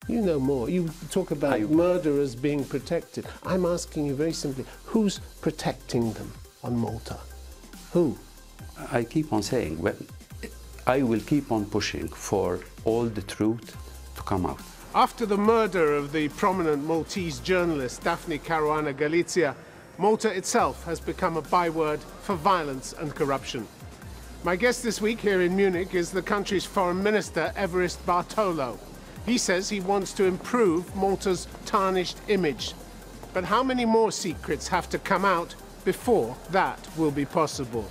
You know more. You talk about murderers being protected. I'm asking you very simply, who's protecting them on Malta? Who? I keep on saying, well, I will keep on pushing for all the truth to come out. After the murder of the prominent Maltese journalist Daphne Caruana Galizia, Malta itself has become a byword for violence and corruption. My guest this week here in Munich is the country's Foreign Minister, Evarist Bartolo. He says he wants to improve Malta's tarnished image. But how many more secrets have to come out before that will be possible?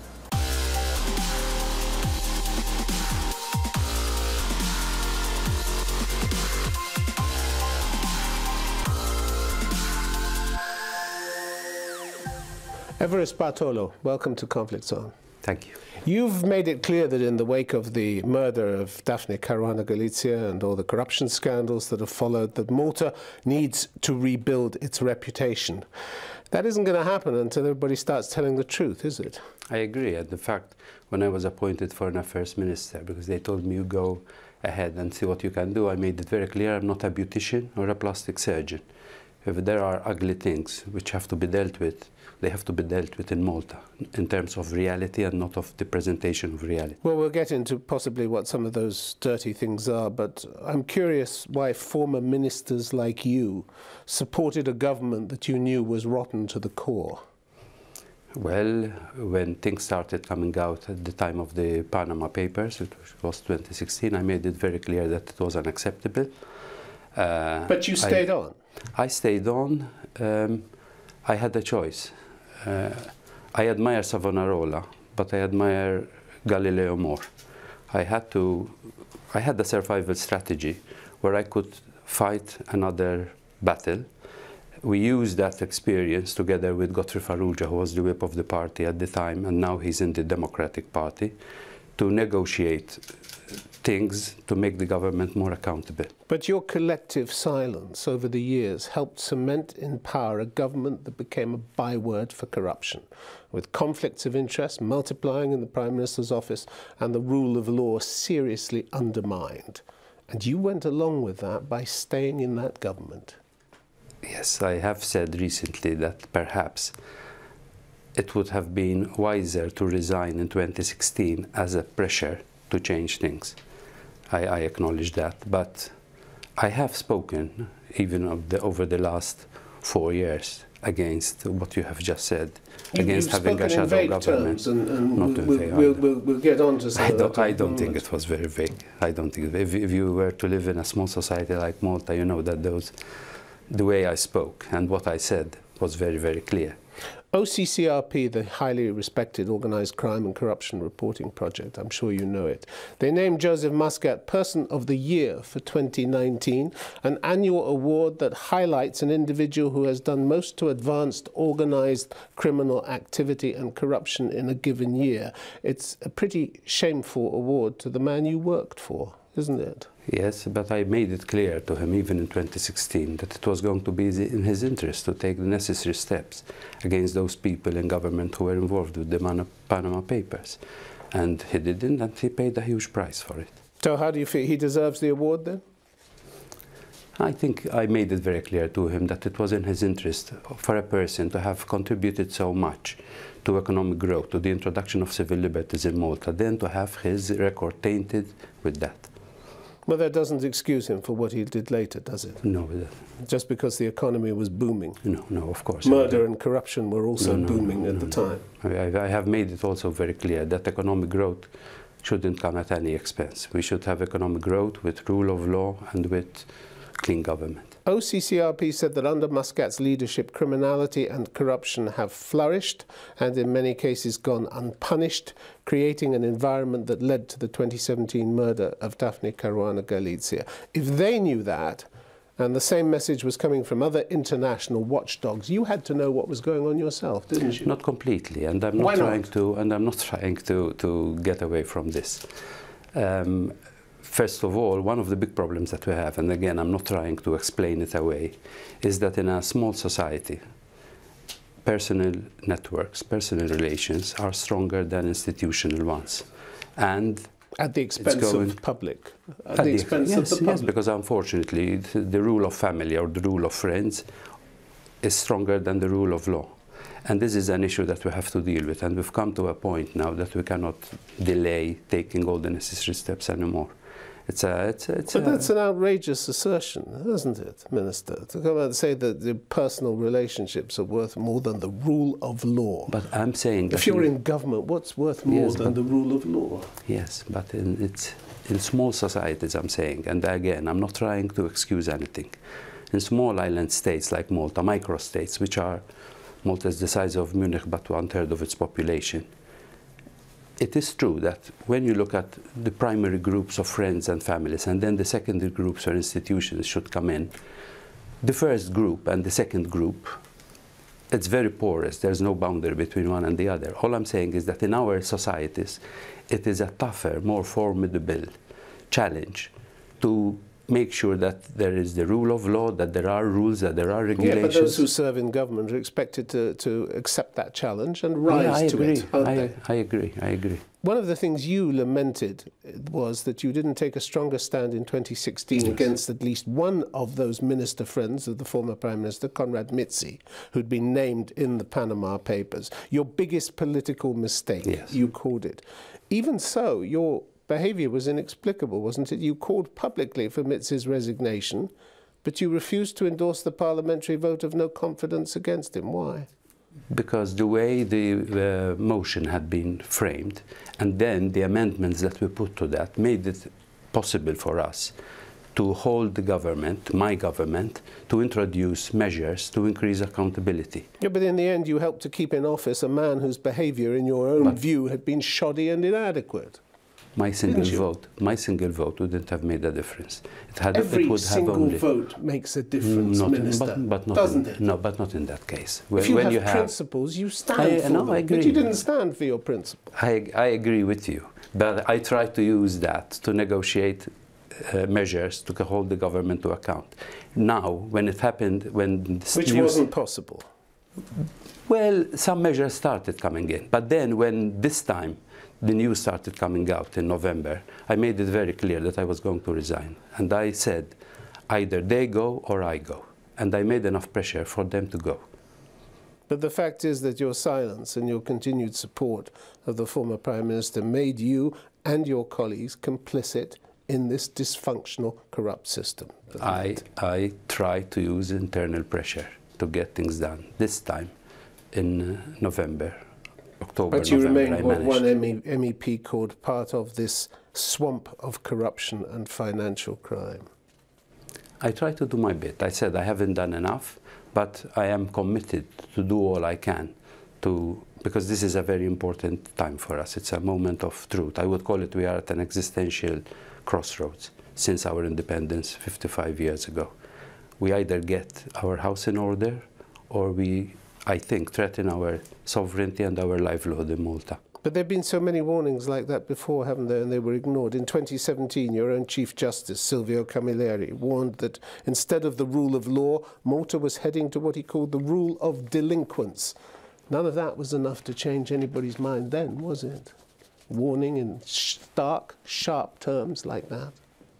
Evarist Bartolo, welcome to Conflict Zone. Thank you. You've made it clear that in the wake of the murder of Daphne Caruana Galizia and all the corruption scandals that have followed, that Malta needs to rebuild its reputation. That isn't going to happen until everybody starts telling the truth, is it? I agree. And the fact, when I was appointed Foreign Affairs Minister, because they told me you go ahead and see what you can do, I made it very clear I'm not a beautician or a plastic surgeon. If there are ugly things which have to be dealt with, they have to be dealt with in Malta, in terms of reality and not of the presentation of reality. Well, we'll get into possibly what some of those dirty things are, but I'm curious why former ministers like you supported a government that you knew was rotten to the core. Well, when things started coming out at the time of the Panama Papers, which was 2016, I made it very clear that it was unacceptable. But you stayed on? I stayed on. I had a choice. I admire Savonarola, but I admire Galileo more. I had a survival strategy where I could fight another battle. We used that experience together with Godfrey Farrugia, who was the whip of the party at the time, and now he's in the Democratic Party, to negotiate things to make the government more accountable. But your collective silence over the years helped cement in power a government that became a byword for corruption, with conflicts of interest multiplying in the Prime Minister's office and the rule of law seriously undermined. And you went along with that by staying in that government. Yes, I have said recently that perhaps it would have been wiser to resign in 2016 as a pressure to change things. I acknowledge that, but I have spoken, even over the last 4 years, against what you have just said, against having a shadow government. Not we'll get on to some of that. I don't think it was very vague. I don't think if you were to live in a small society like Malta, you know that the way I spoke and what I said was very, very clear. OCCRP, the highly respected Organised Crime and Corruption Reporting Project, I'm sure you know it, they named Joseph Muscat Person of the Year for 2019, an annual award that highlights an individual who has done most to advance organised criminal activity and corruption in a given year. It's a pretty shameful award to the man you worked for, isn't it? Yes, but I made it clear to him, even in 2016, that it was going to be in his interest to take the necessary steps against those people in government who were involved with the Panama Papers. And he didn't, and he paid a huge price for it. So how do you feel? He deserves the award then? I think I made it very clear to him that it was in his interest for a person to have contributed so much to economic growth, to the introduction of civil liberties in Malta, then to have his record tainted with that. Well, that doesn't excuse him for what he did later, does it? No. Just because the economy was booming? No, of course. Murder and corruption were also booming at the time. I have made it also very clear that economic growth shouldn't come at any expense. We should have economic growth with rule of law and with clean government. OCCRP said that under Muscat's leadership, criminality and corruption have flourished and in many cases gone unpunished, creating an environment that led to the 2017 murder of Daphne Caruana Galizia. If they knew that, and the same message was coming from other international watchdogs, you had to know what was going on yourself, didn't you? Not completely, and I'm not trying to get away from this. First of all, one of the big problems that we have, and again, I'm not trying to explain it away, is that in a small society, personal networks, personal relations are stronger than institutional ones. And At the expense of public? At the expense of the public? Yes, because unfortunately the rule of family or the rule of friends is stronger than the rule of law. And this is an issue that we have to deal with. And we've come to a point now that we cannot delay taking all the necessary steps anymore. But that's an outrageous assertion, isn't it, Minister? To come out and say that the personal relationships are worth more than the rule of law. But I'm saying... If you're in government, what's worth more than the rule of law? Yes, but in small societies, I'm saying, and again, I'm not trying to excuse anything. In small island states like Malta, micro-states, which are, Malta is the size of Munich, but 1/3 of its population. It is true that when you look at the primary groups of friends and families, and then the secondary groups or institutions should come in, the first group and the second group, it's very porous. There's no boundary between one and the other. All I'm saying is that in our societies, it is a tougher, more formidable challenge to make sure that there is the rule of law, that there are rules, that there are regulations. Yeah, but those who serve in government are expected to accept that challenge and rise to it, aren't they? I agree. One of the things you lamented was that you didn't take a stronger stand in 2016 against at least one of those minister friends of the former Prime Minister, Konrad Mizzi, who'd been named in the Panama Papers. Your biggest political mistake, yes. You called it. Even so, your behaviour was inexplicable, wasn't it? You called publicly for Mizzi's resignation, but you refused to endorse the parliamentary vote of no confidence against him. Why? Because the way the motion had been framed, and then the amendments that we put to that, made it possible for us to hold the government, my government, to introduce measures to increase accountability. Yeah, but in the end you helped to keep in office a man whose behaviour, in your own view, had been shoddy and inadequate. My single vote wouldn't have made a difference. Every single vote makes a difference, Minister, doesn't it? No, but not in that case. If you have principles, you stand for them. I agree. But you didn't stand for your principles. I agree with you, but I tried to use that to negotiate measures to hold the government to account. Now, when it happened, which wasn't possible. Well, some measures started coming in, but then when this time the news started coming out in November, I made it very clear that I was going to resign. And I said, either they go or I go. And I made enough pressure for them to go. But the fact is that your silence and your continued support of the former Prime Minister made you and your colleagues complicit in this dysfunctional, corrupt system. I tried to use internal pressure to get things done. This time, in November, October, but you November, remain what one MEP called part of this swamp of corruption and financial crime. I try to do my bit. I said I haven't done enough, but I am committed to do all I can because this is a very important time for us. It's a moment of truth. I would call it we are at an existential crossroads since our independence 55 years ago. We either get our house in order or we, I think, threaten our sovereignty and our livelihood in Malta. But there have been so many warnings like that before, haven't there, and they were ignored. In 2017, your own Chief Justice, Silvio Camilleri, warned that instead of the rule of law, Malta was heading to what he called the rule of delinquents. None of that was enough to change anybody's mind then, was it? Warning in stark, sharp terms like that.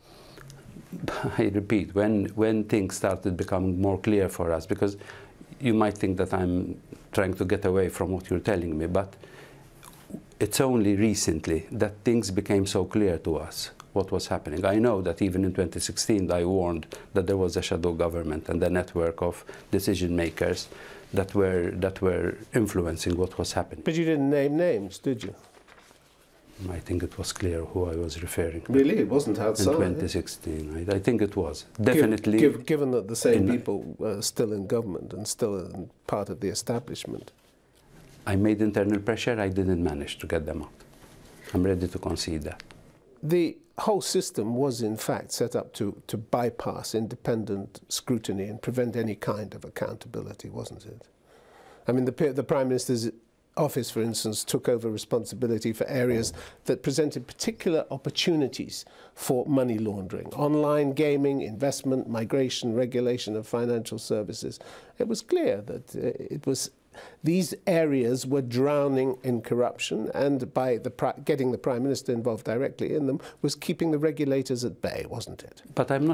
I repeat, when things started becoming more clear for us, because you might think that I'm trying to get away from what you're telling me, but it's only recently that things became so clear to us what was happening. I know that even in 2016 I warned that there was a shadow government and a network of decision makers that were influencing what was happening. But you didn't name names, did you? I think it was clear who I was referring to. Really? It wasn't outside? In 2016. I think it was. Definitely. Given that the same people were still in government and still part of the establishment. I made internal pressure. I didn't manage to get them out. I'm ready to concede that. The whole system was, in fact, set up to bypass independent scrutiny and prevent any kind of accountability, wasn't it? I mean, the Prime Minister's office, for instance, took over responsibility for areas that presented particular opportunities for money laundering. Online gaming, investment, migration, regulation of financial services. It was clear that it was these areas were drowning in corruption, and by getting the Prime Minister involved directly in them was keeping the regulators at bay, wasn't it? But I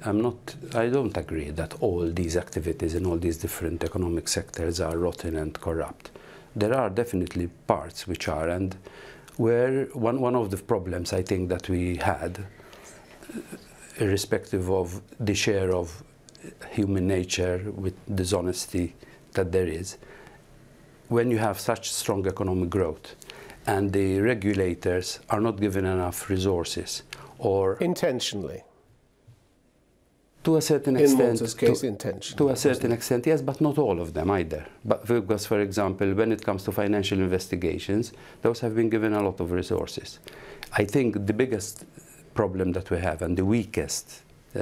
don't agree that all these activities in all these different economic sectors are rotten and corrupt. There are definitely parts which are, and where one of the problems I think that we had, irrespective of the share of human nature with dishonesty that there is, when you have such strong economic growth and the regulators are not given enough resources, or intentionally, to a certain extent, in Malta's case, intentionally, to a certain extent, yes, but not all of them either. But because, for example, when it comes to financial investigations, those have been given a lot of resources. I think the biggest problem that we have, and the weakest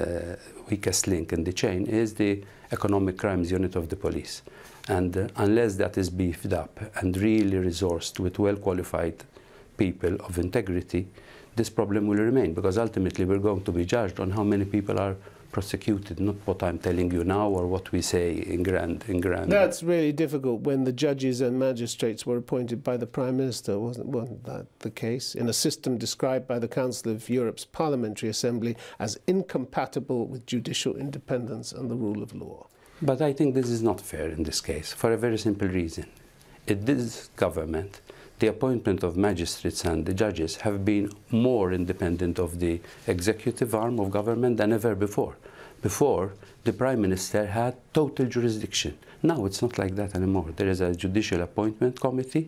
link in the chain, is the economic crimes unit of the police. And unless that is beefed up and really resourced with well-qualified people of integrity, this problem will remain, because ultimately we're going to be judged on how many people are prosecuted, not what I'm telling you now or what we say in grand. That's really difficult when the judges and magistrates were appointed by the Prime Minister, wasn't that the case? In a system described by the Council of Europe's Parliamentary Assembly as incompatible with judicial independence and the rule of law. But I think this is not fair in this case, for a very simple reason. In this government, the appointment of magistrates and the judges have been more independent of the executive arm of government than ever before. Before, the Prime Minister had total jurisdiction. Now it's not like that anymore. There is a judicial appointment committee,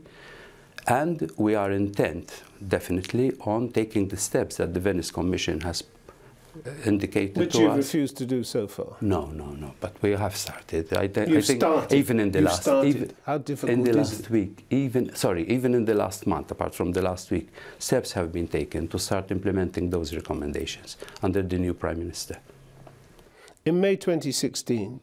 and we are intent, definitely, on taking the steps that the Venice Commission has indicated to us. Which you've refused to do so far. No, but we have started. I think started. Even in the You've last, started. How difficult in the is last it? week, even in the last month, apart from the last week, steps have been taken to start implementing those recommendations under the new Prime Minister. In May 2016,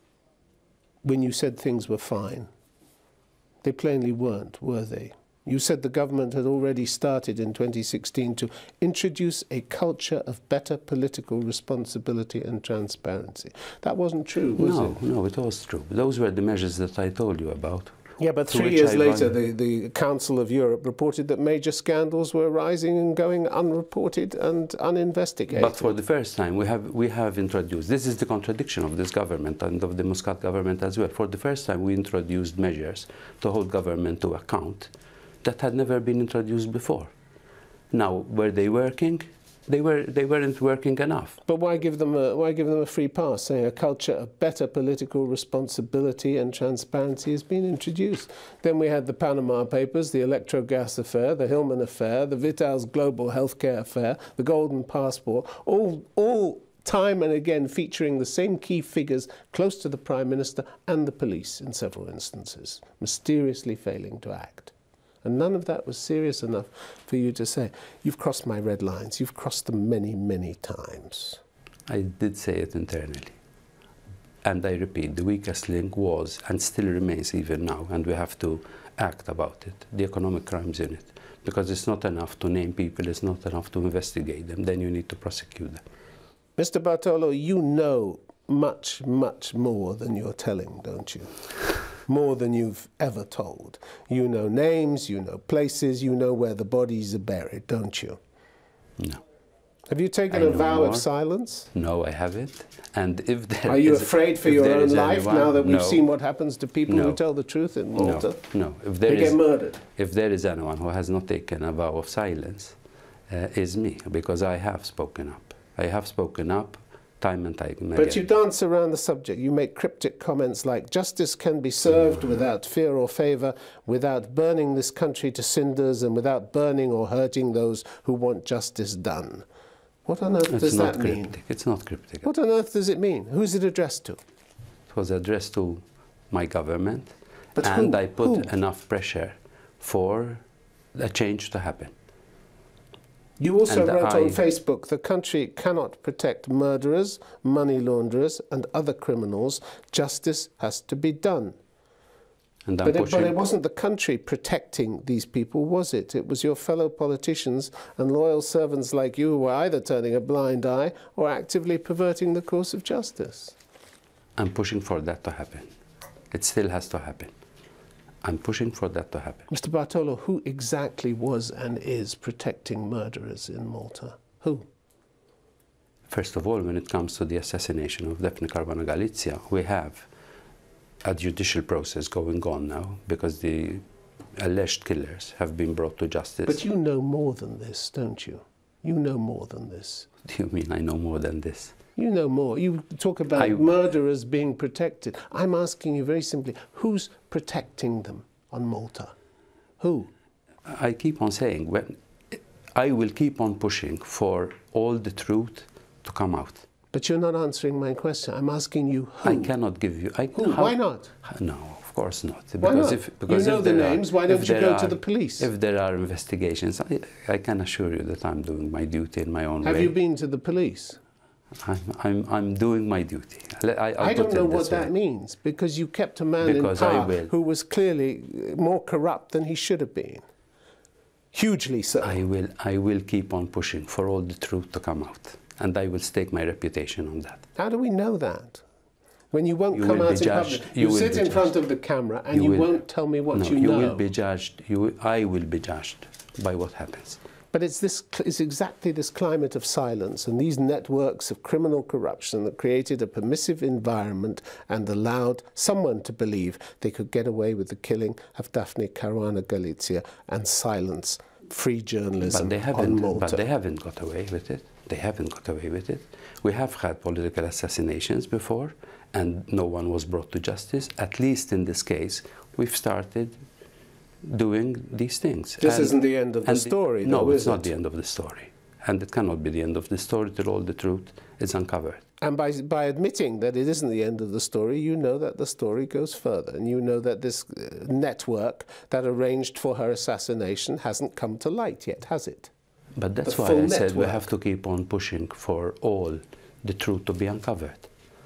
when you said things were fine, they plainly weren't, were they? You said the government had already started in 2016 to introduce a culture of better political responsibility and transparency. That wasn't true, was it? No, it was true. Those were the measures that I told you about. Yeah, but 3 years later, the Council of Europe reported that major scandals were rising and going unreported and uninvestigated. But for the first time, we have introduced, this is the contradiction of this government and of the Muscat government as well. For the first time, we introduced measures to hold government to account that had never been introduced before. Now, were they working? They weren't working enough. But why give them a free pass, saying a culture of better political responsibility and transparency has been introduced? Then we had the Panama Papers, the Electrogas affair, the Hillman affair, the Vital's global healthcare affair, the Golden Passport, all time and again featuring the same key figures close to the Prime Minister and the police in several instances, mysteriously failing to act. And none of that was serious enough for you to say, you've crossed my red lines, you've crossed them many, many times. I did say it internally. And I repeat, the weakest link was, and still remains even now, and we have to act about it, the Economic Crimes Unit. Because it's not enough to name people, it's not enough to investigate them, then you need to prosecute them. Mr. Bartolo, you know much, much more than you're telling, don't you? More than you've ever told. You know names, you know places, you know where the bodies are buried, don't you? No. Have you taken a vow of silence? No, I haven't. And if there Are you afraid for your own life now that we've no. seen what happens to people who tell the truth in Malta? No. If they get murdered. If there is anyone who has not taken a vow of silence, is me, because I have spoken up. I have spoken up time and time again. But you dance around the subject. You make cryptic comments like, justice can be served without fear or favour, without burning this country to cinders and without burning or hurting those who want justice done. What on earth does that mean? It's not cryptic. What on earth does it mean? Who's it addressed to? It was addressed to my government, but and I put enough pressure for a change to happen. You also wrote on Facebook, the country cannot protect murderers, money launderers and other criminals. Justice has to be done. And but it wasn't the country protecting these people, was it? It was your fellow politicians and loyal servants like you who were either turning a blind eye or actively perverting the course of justice. I'm pushing for that to happen. It still has to happen. I'm pushing for that to happen. Mr. Bartolo, who exactly was and is protecting murderers in Malta? Who? First of all, when it comes to the assassination of Daphne Caruana Galizia, we have a judicial process going on now because the alleged killers have been brought to justice. But you know more than this, don't you? You know more than this. What do you mean I know more than this? You know more. You talk about murderers being protected. I'm asking you very simply, who's protecting them on Malta? Who? I keep on saying, I will keep on pushing for all the truth to come out. But you're not answering my question. I'm asking you who. I cannot give you... Who? Why not? No, of course not. Why not? You know the names, why don't you go to the police? If there are investigations, I can assure you that I'm doing my duty in my own way. Have you been to the police? I'm doing my duty. I don't know what that means, because you kept a man in power who was clearly more corrupt than he should have been. Hugely so. I will keep on pushing for all the truth to come out, and I will stake my reputation on that. How do we know that? When you won't come out in public, you sit in front of the camera and you won't tell me what you know. You will be judged. I will be judged by what happens. But it's exactly this climate of silence and these networks of criminal corruption that created a permissive environment and allowed someone to believe they could get away with the killing of Daphne Caruana Galizia and silence free journalism on Malta. But they haven't got away with it. They haven't got away with it. We have had political assassinations before and no one was brought to justice. At least in this case, we've started doing these things. This isn't the end of the story, no, it's not the end of the story. And it cannot be the end of the story till all the truth is uncovered. And by admitting that it isn't the end of the story, you know that the story goes further. And you know that this network that arranged for her assassination hasn't come to light yet, has it? But that's why I said we have to keep on pushing for all the truth to be uncovered.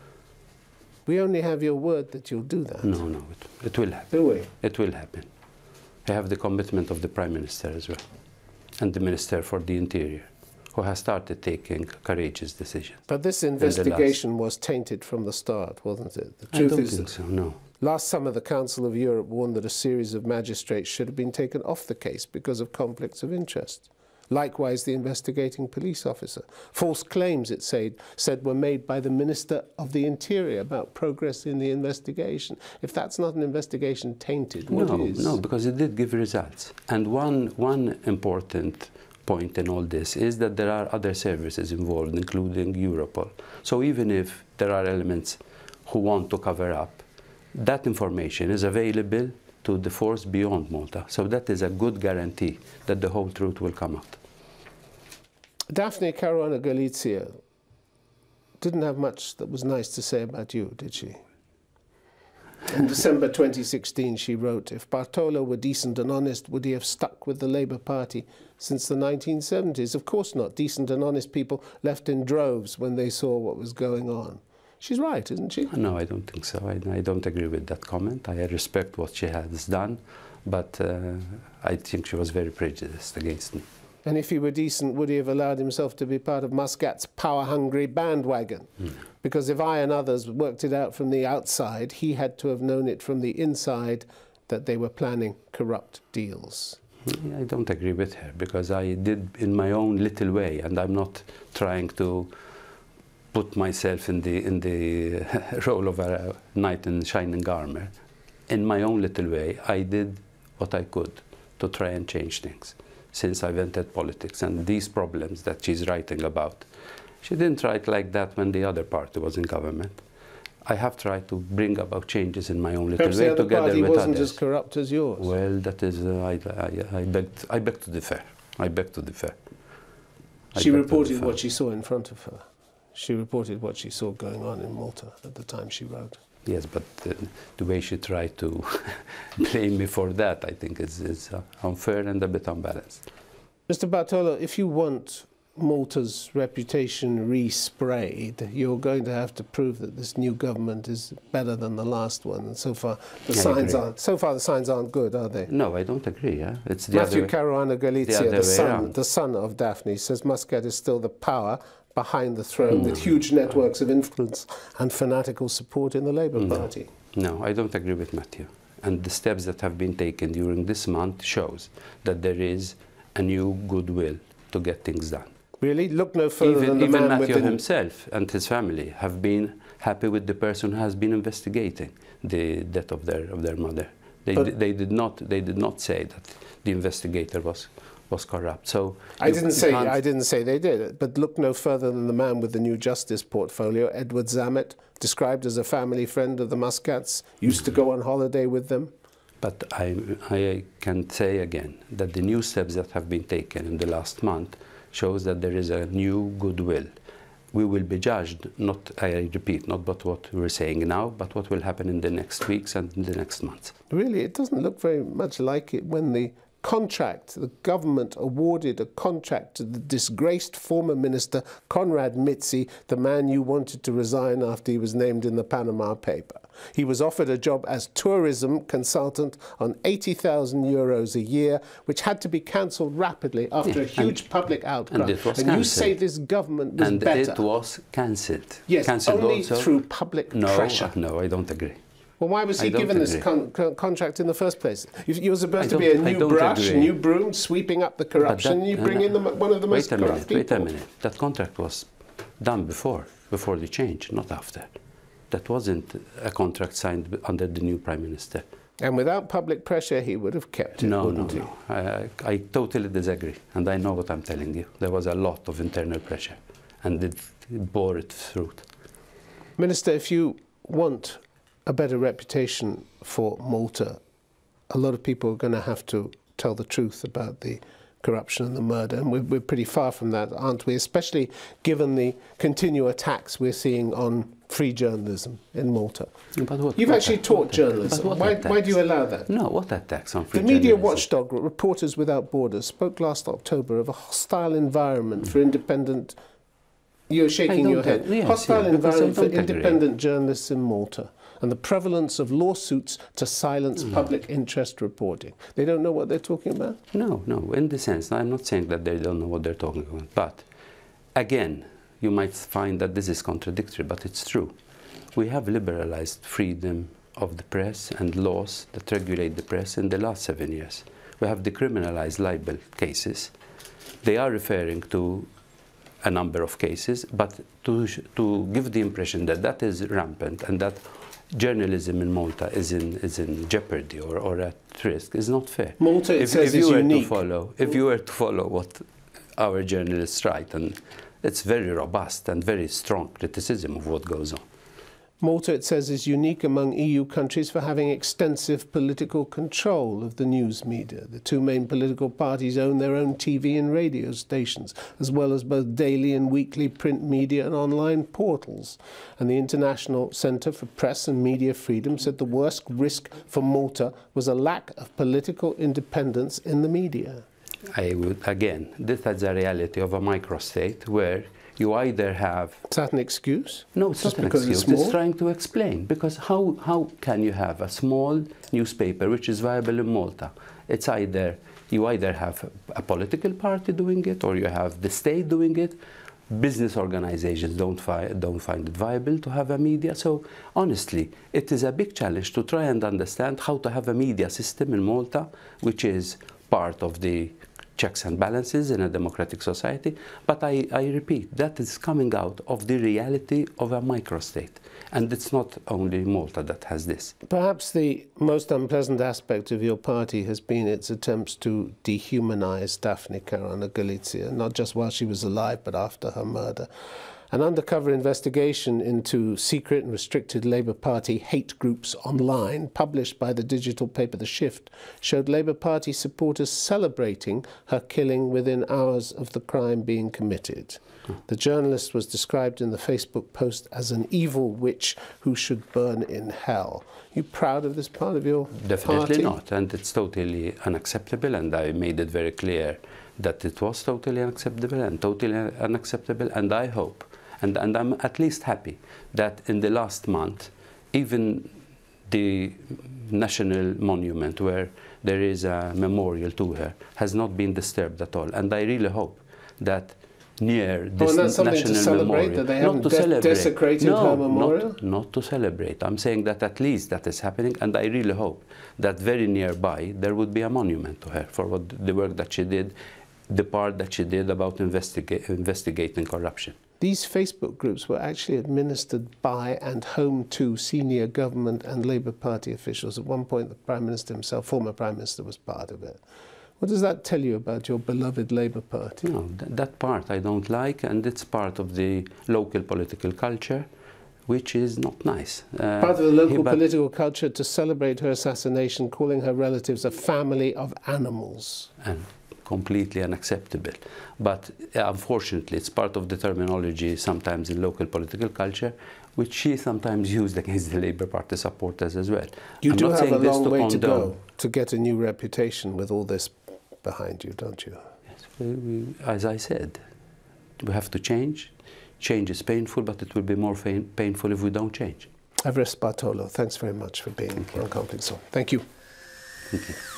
We only have your word that you'll do that. No, it will happen. Do we? It will happen. I have the commitment of the Prime Minister as well, and the Minister for the Interior, who has started taking courageous decisions. But this investigation was tainted from the start, wasn't it? The truth I don't think so, no. Last summer, the Council of Europe warned that a series of magistrates should have been taken off the case because of conflicts of interest. Likewise, the investigating police officer. False claims, it said, were made by the Minister of the Interior about progress in the investigation. If that's not an investigation tainted, what is? No, because it did give results. And one important point in all this is that there are other services involved, including Europol. So even if there are elements who want to cover up, that information is available to the force beyond Malta. So that is a good guarantee that the whole truth will come out. Daphne Caruana Galizia didn't have much that was nice to say about you, did she? In December 2016, she wrote, "If Bartolo were decent and honest, would he have stuck with the Labour Party since the 1970s? Of course not. Decent and honest people left in droves when they saw what was going on." She's right, isn't she? No, I don't think so. I don't agree with that comment. I respect what she has done, but I think she was very prejudiced against me. And if he were decent, would he have allowed himself to be part of Muscat's power-hungry bandwagon? Because if I and others worked it out from the outside, he had to have known it from the inside that they were planning corrupt deals. I don't agree with her, because I did in my own little way, and I'm not trying to put myself in the role of a knight in shining armor. In my own little way, I did what I could to try and change things since I've entered politics. And these problems that she's writing about, she didn't write like that when the other party was in government. I have tried to bring about changes in my own little way together with others. Perhaps the other party wasn't as corrupt as yours. Well, that is, I beg to differ. I beg to differ. She reported what she saw in front of her. She reported what she saw going on in Malta at the time she wrote. Yes, but the way she tried to blame me for that, I think is unfair and a bit unbalanced. Mr. Bartolo, if you want Malta's reputation re-sprayed, you're going to have to prove that this new government is better than the last one. And so far, the signs aren't good, are they? No, I don't agree. Yeah? It's the Matthew Caruana Galizia, the son of Daphne, says Muscat is still the power behind the throne with huge networks of influence and fanatical support in the Labour Party. No, I don't agree with Matthew. And the steps that have been taken during this month shows that there is a new goodwill to get things done. Really? Look no further than the Even man Matthew with the... himself and his family have been happy with the person who has been investigating the death of their mother. They did not say that the investigator was corrupt. So I didn't say they did. But look no further than the man with the new justice portfolio, Edward Zamet, described as a family friend of the Muscats, used to go on holiday with them. But I can say again that the new steps that have been taken in the last month shows that there is a new goodwill. We will be judged, not, I repeat, not but what we're saying now, but what will happen in the next weeks and in the next months. Really, it doesn't look very much like it when the government awarded a contract to the disgraced former minister Konrad Mizzi, the man you wanted to resign after he was named in the Panama paper. He was offered a job as tourism consultant on €80,000 a year, which had to be cancelled rapidly after a huge public outcry. And it was you say this government was better. And it was cancelled. Yes, cancelled only also through public pressure. No, I don't agree. Well, why was he given this contract in the first place? You were supposed to be a new brush, new broom, sweeping up the corruption, and you bring in one of the most corrupt people. Wait a minute. That contract was done before the change, not after. That wasn't a contract signed under the new Prime Minister. And without public pressure, he would have kept it, wouldn't he? I totally disagree, and I know what I'm telling you. There was a lot of internal pressure, and it bore its fruit. Minister, if you want a better reputation for Malta, a lot of people are going to have to tell the truth about the corruption and the murder, and we're pretty far from that, aren't we? Especially given the continual attacks we're seeing on free journalism in Malta. You've actually taught journalism. Why do you allow that? No, what attacks on free journalism? The media watchdog, Reporters Without Borders, spoke last October of a hostile environment for independent... You're shaking your head. Yes, hostile environment for independent journalists in Malta, and the prevalence of lawsuits to silence public interest reporting. They don't know what they're talking about? No, in the sense, I'm not saying that they don't know what they're talking about, but again, you might find that this is contradictory, but it's true. We have liberalized freedom of the press and laws that regulate the press in the last 7 years. We have decriminalized libel cases. They are referring to a number of cases, but to give the impression that that is rampant and that journalism in Malta is in jeopardy or at risk is not fair. Malta, it says, is unique. If you were to follow what our journalists write, and it's very robust and very strong criticism of what goes on. Malta, it says, is unique among EU countries for having extensive political control of the news media. The two main political parties own their own TV and radio stations, as well as both daily and weekly print media and online portals. And the International Centre for Press and Media Freedom said the worst risk for Malta was a lack of political independence in the media. Again, this is a reality of a microstate where you either have... Is that an excuse? No, it's not an excuse. It's trying to explain. Because how can you have a small newspaper which is viable in Malta? It's either you either have a political party doing it, or you have the state doing it. Business organizations don't find it viable to have a media. So honestly, it is a big challenge to try and understand how to have a media system in Malta, which is part of the checks and balances in a democratic society. But I repeat, that is coming out of the reality of a microstate. And it's not only Malta that has this. Perhaps the most unpleasant aspect of your party has been its attempts to dehumanize Daphne Caruana Galizia, not just while she was alive, but after her murder. An undercover investigation into secret and restricted Labour Party hate groups online, published by the digital paper The Shift, showed Labour Party supporters celebrating her killing within hours of the crime being committed. The journalist was described in the Facebook post as an evil witch who should burn in hell. Are you proud of this part of your party? Definitely not, and it's totally unacceptable, and I made it very clear that it was totally unacceptable, and I hope, and I'm at least happy, that in the last month, even the national monument where there is a memorial to her has not been disturbed at all. And I really hope that near this that's something national to celebrate, memorial. that they haven't desecrated her memorial? Not to celebrate. I'm saying that at least that is happening, and I really hope that very nearby there would be a monument to her for the work that she did, the part that she did about investigating corruption. These Facebook groups were actually administered by and home to senior government and Labour Party officials. At one point, the Prime Minister himself, former Prime Minister, was part of it. What does that tell you about your beloved Labour Party? No, that part I don't like, and it's part of the local political culture, which is not nice. Part of the local political culture to celebrate her assassination, calling her relatives a family of animals. And completely unacceptable. But unfortunately, it's part of the terminology sometimes in local political culture, which she sometimes used against the Labour Party supporters as well. You do have a long way to go to get a new reputation with all this behind you, don't you? Yes, as I said, we have to change. Change is painful, but it will be more painful if we don't change. Everest Bartolo, thanks very much for being on Conflict Zone. Thank you. Thank you.